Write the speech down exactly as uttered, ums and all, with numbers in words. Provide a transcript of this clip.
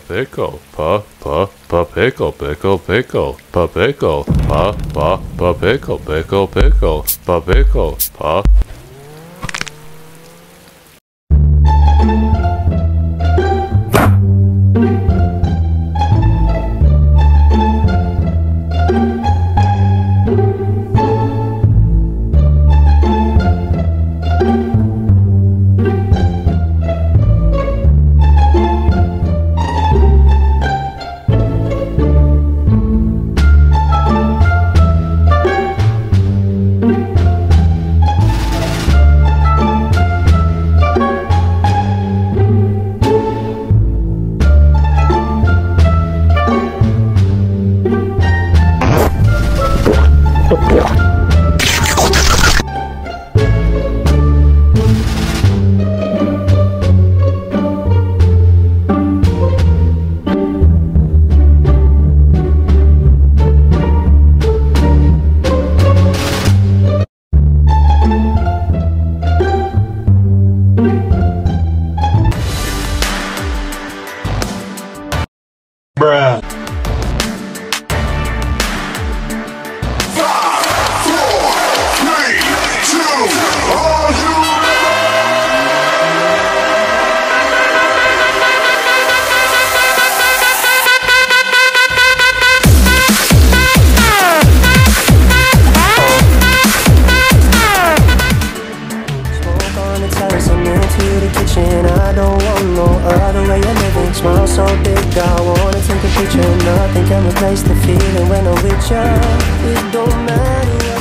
pickle, pa pa pa pickle, pickle pickle, pa pickle, pa pa pa pickle, pickle pickle, pa pickle, pa. Bruh. I don't want no other way of living. Smile so big, I wanna take a picture. Nothing can replace the feeling when I'm with you. It don't matter what